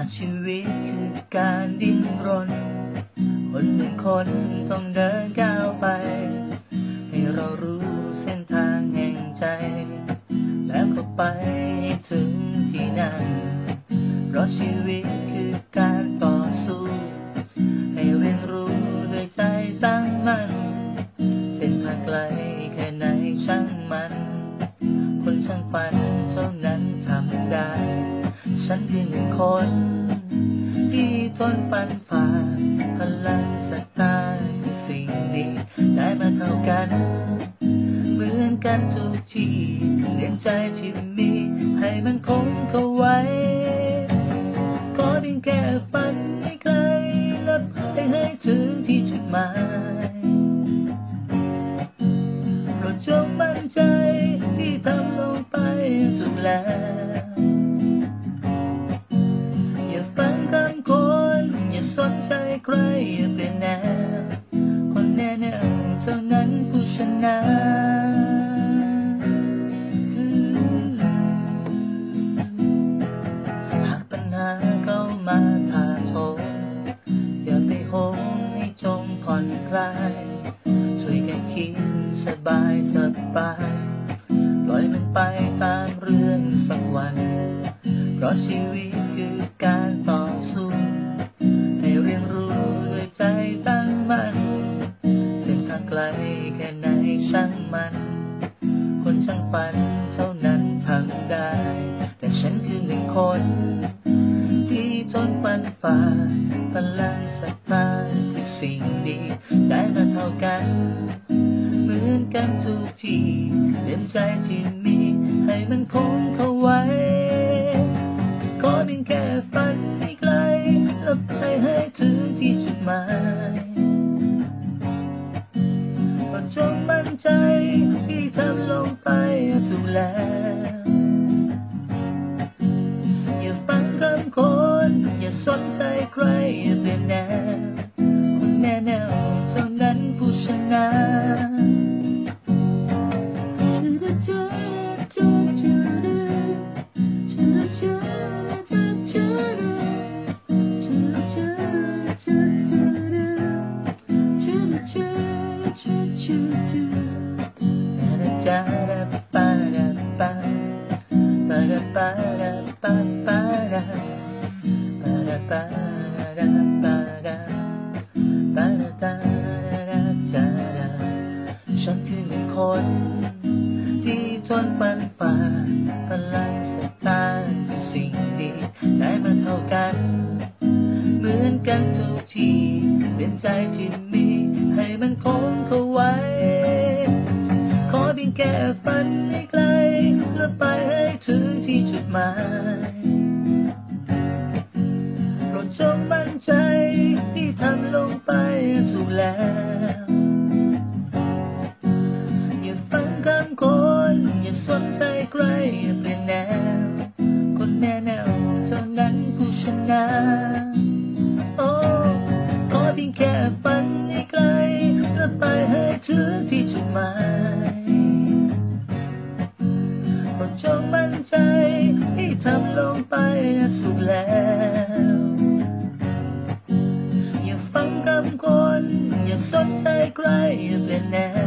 ชีวิตคือการดิ้นรนคนหนึ่งคนต้องเดินก้าวไปให้เรารู้เส้นทางแห่งใจแล้วก็ไปให้ถึงที่นั่นเพราะชีวิตคือการต่อสู้ให้เรียนรู้ด้วยใจตั้งมั่นเส้นทางไกลแค่ไหนช่างมันคนช่างฝันเท่านั้นทำได้ฉันคือหนึ่งคนที่ทนฟันฝ่าพลังศรัทธาคือสิ่งดีได้มาเท่ากันเหมือนกันทุกที่เลี้ยงใจที่มีให้มันคงเข้าไว้ขอเพียงแค่ฝันให้ไกลและให้ถึงที่จุดหมายโปรดจงมั่นใจที่ทำลงไปสุดแล้วอย่าฟังคำคนอย่าสนใจใครอย่าเปลี่ยนแนวคนแน่เท่านั้นผู้ชนะหากปัญหาเข้ามาถาโถมอย่าไปโหมให้จงผ่อนคลายช่วยกันคิดสบายปล่อยมันไปตามเรื่องสักวันเพราะชีวิตคือการต่อสู้ให้เรียนรู้ด้วยใจตั้งมั่นเส้นทางไกลแค่ไหนช่างมันคนช่างฝันเท่านั้นทำได้แต่ฉันคือหนึ่งคนที่ทนฟันฝ่าพลังศรัทธาคือสิ่งดีได้มาเท่ากันเหมือนกันทุกที่เลี้ยงใจที่มีให้มันคงเข้าไว้ขอเพียงแค่ฝันให้ไกลและไปให้ถึงที่จุดหมายโปรดจงมั่นใจที่ทำลงไปถูกแล้วอย่าฟังคำคนอย่าสนใจใครอย่าเปลี่ยนแนวคนแน่เท่านั้นผู้ชนะฉันคือหนึ่งคนที่ทนฟันฝ่าพลังศรัทธาคือสิ่งดีได้มาเท่ากันเหมือนกันทุกที่เปลี่ยนใจที่มีให้มันคงเข้าไว้ขอเพียงแค่ฝันให้ไกลและไปให้ถึงที่จุดหมายโปรดจงมั่นใจที่ทำลงไปถูกแล้วอย่าฟังคำคนอย่าสนใจใครอย่าเปลี่ยนแนวคนแน่เท่านั้นผู้ชนะโอ้ขอเพียงแค่ฝันให้ไกลและไปให้ถึงที่จุดหมายโปรดจงมั่นใจที่ทำลงไปถูกแล้วอย่าฟังคำคนอย่าสนใจใครอย่าเปลี่ยนแนว